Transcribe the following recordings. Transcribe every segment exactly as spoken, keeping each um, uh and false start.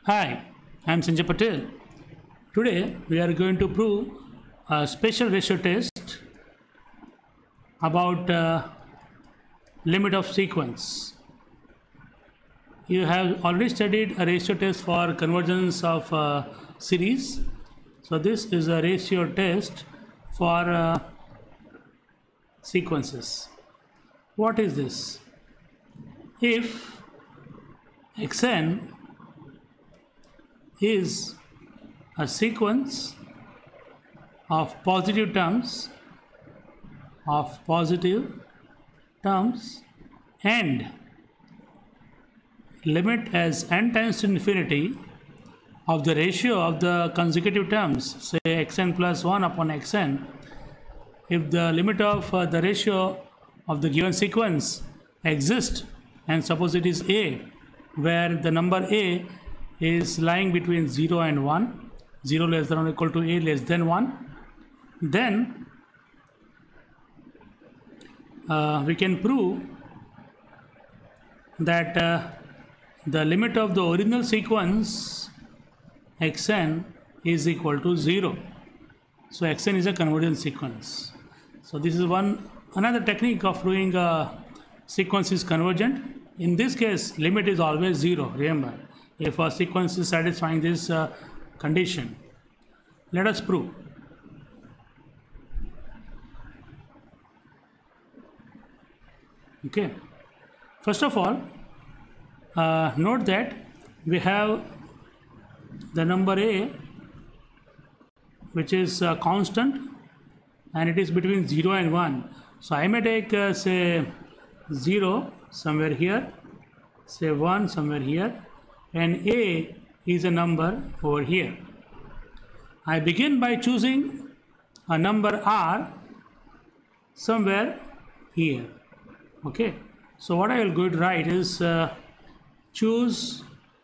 Hi, I am Sanjay Patel. Today we are going to prove a special ratio test about uh, limit of sequence. You have already studied a ratio test for convergence of uh, series. So this is a ratio test for uh, sequences. What is this? If xn is a sequence of positive terms of positive terms and limit as n tends to infinity of the ratio of the consecutive terms, say xn plus one upon xn, if the limit of uh, the ratio of the given sequence exists, and suppose it is a, where the number a is lying between zero and one, zero less than or equal to a less than one, then uh, we can prove that uh, the limit of the original sequence xn is equal to zero. So xn is a convergent sequence. So this is one another technique of proving a sequence is convergent. In this case, limit is always zero, remember, if a sequence is satisfying this uh, condition. Let us prove. Okay, first of all, uh, note that we have the number a, which is uh, constant, and it is between zero and one. So I may take uh, say zero somewhere here, say one somewhere here, and a is a number over here. I begin by choosing a number r somewhere here. Okay, so what I will go to write is uh, choose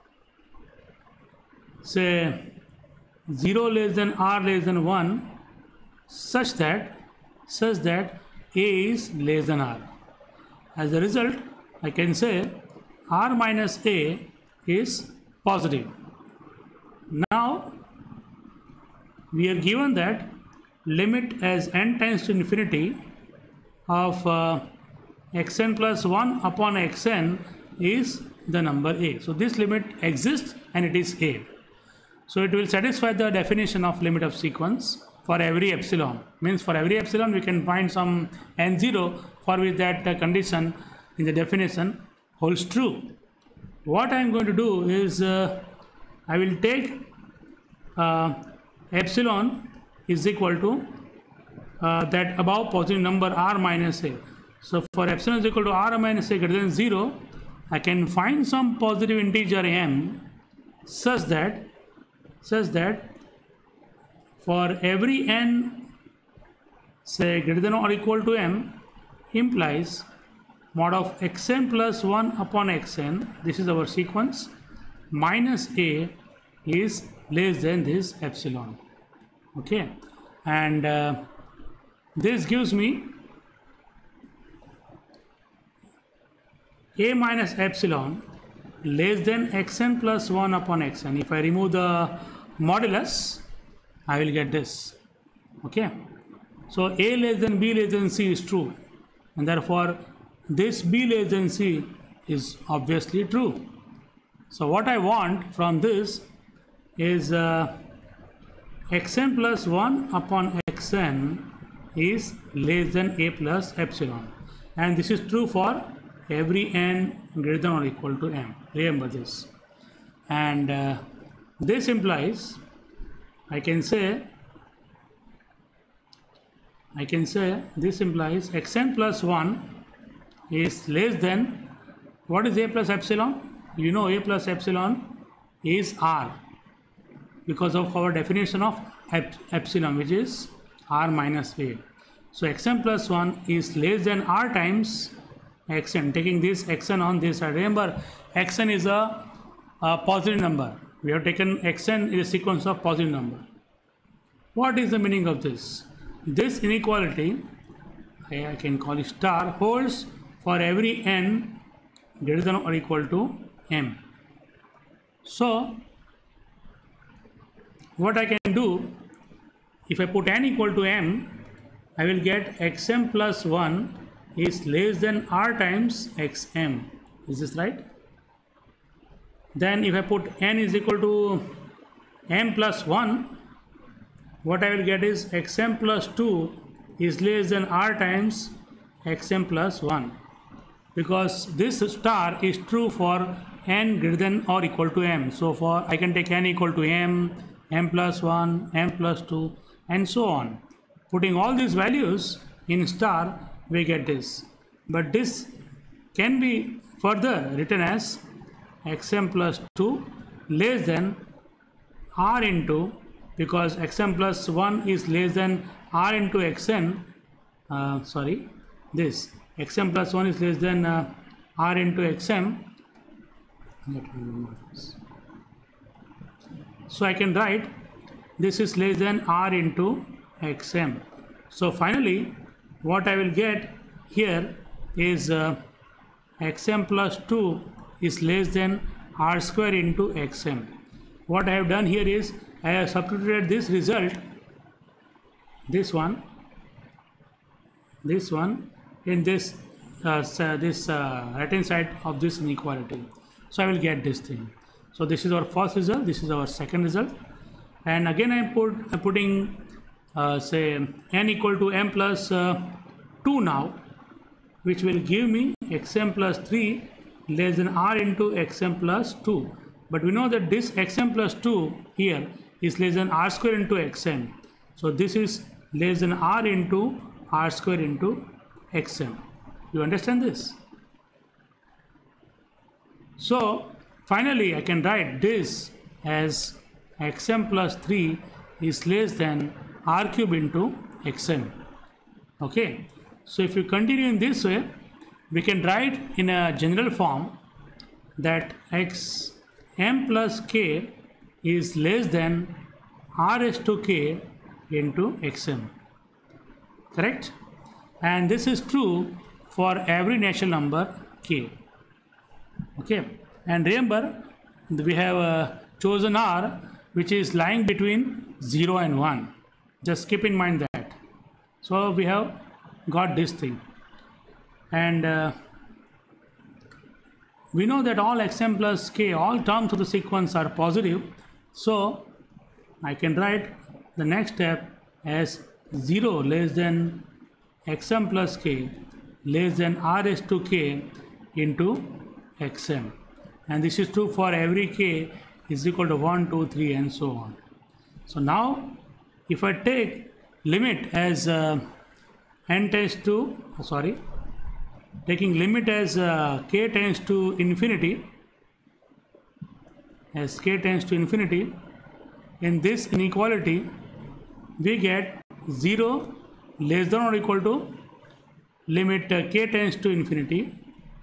say zero less than r less than one such that such that a is less than r. As a result, I can say r minus a is positive. Now we are given that limit as n tends to infinity of uh, xn plus one upon xn is the number a. So this limit exists and it is a. So it will satisfy the definition of limit of sequence for every epsilon. Means for every epsilon we can find some n zero for which that uh, condition in the definition holds true. What I am going to do is uh, I will take uh, epsilon is equal to uh, that above positive number r minus a. So for epsilon is equal to r minus a greater than zero, I can find some positive integer m such that such that for every n say greater than or equal to m implies mod of xn plus one upon xn, this is our sequence, minus a is less than this epsilon. Okay, and uh, this gives me a minus epsilon less than xn plus one upon xn. If I remove the modulus, I will get this. Okay, so a less than b less than c is true, and therefore this b less than c is obviously true. So what I want from this is uh, xn plus one upon xn is less than a plus epsilon, and this is true for every n greater than or equal to m. Remember this. And uh, this implies I can say I can say this implies xn plus one is less than, what is a plus epsilon? You know a plus epsilon is r because of our definition of ep epsilon, which is r minus a. So xn plus one is less than r times xn, taking this xn on this side. Remember, xn is a, a positive number. We have taken xn is a sequence of positive number. What is the meaning of this? This inequality, I, I can call it star, holds for every n greater than or equal to m. So what I can do, if I put n equal to m, I will get xm plus one is less than r times xm. Is this right? Then if I put n is equal to m plus one, what I will get is xm plus two is less than r times xm plus one, because this star is true for n greater than or equal to m. So for I can take n equal to m, m plus one, m plus two, and so on. Putting all these values in star, we get this. But this can be further written as xm plus two less than r into, because xm plus one is less than r into xn, uh, sorry, this xm plus one is less than uh, r into xm. Let me remove this. So I can write this is less than r into xm. So finally what I will get here is uh, xm plus two is less than r square into xm. What I have done here is I have substituted this result, this one, this one in this uh, this uh, right hand side of this inequality. So I will get this thing. So this is our first result, this is our second result, and again I put I'm putting uh, say n equal to m plus uh, two now, which will give me xm plus three less than r into xm plus two. But we know that this xm plus two here is less than r square into xm. So this is less than r into r square into xm. You understand this? So finally I can write this as xm plus three is less than r cube into xm. Okay. So if you continue in this way, we can write in a general form that x m plus k is less than r raised to k into xm. Correct? And this is true for every natural number k. Okay. And remember, we have uh, chosen r, which is lying between zero and one. Just keep in mind that. So we have got this thing. And uh, we know that all xm plus k, all terms of the sequence are positive. So I can write the next step as zero less than xm plus k less than r raised to k into xm. And this is true for every k is equal to one, two, three, and so on. So now if I take limit as uh, n tends to, oh, sorry, taking limit as uh, k tends to infinity, as k tends to infinity, in this inequality we get zero less than or equal to limit uh, k tends to infinity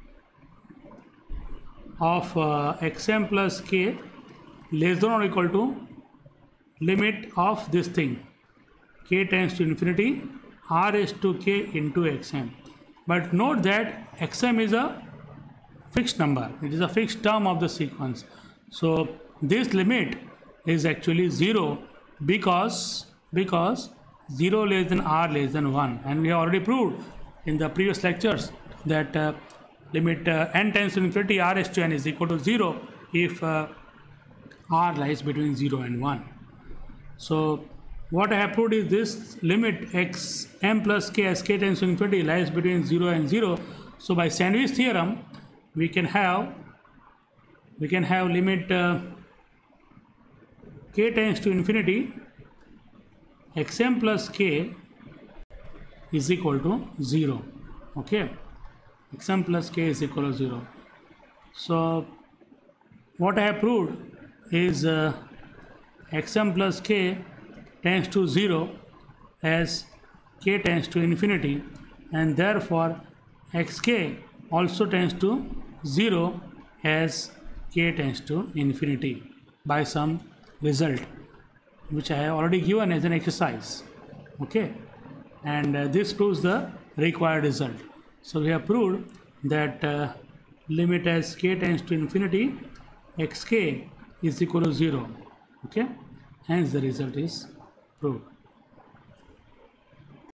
of uh, xm plus k less than or equal to limit of this thing k tends to infinity r raised to k into xm. But note that xm is a fixed number, it is a fixed term of the sequence. So this limit is actually zero because because zero less than r less than one, and we have already proved in the previous lectures that uh, limit uh, n tends to infinity r raised to n is equal to zero if uh, r lies between zero and one. So what I have proved is this limit x m plus k as k tends to infinity lies between zero and zero. So by Sandwich theorem we can have we can have limit uh, k tends to infinity xm plus k is equal to zero. Okay, xm plus k is equal to zero. So what I have proved is uh, xm plus k tends to zero as k tends to infinity, and therefore xk also tends to zero as k tends to infinity by some result which I have already given as an exercise. Okay, and uh, this proves the required result. So we have proved that uh, limit as k tends to infinity xk is equal to zero. Okay, Hence the result is proved.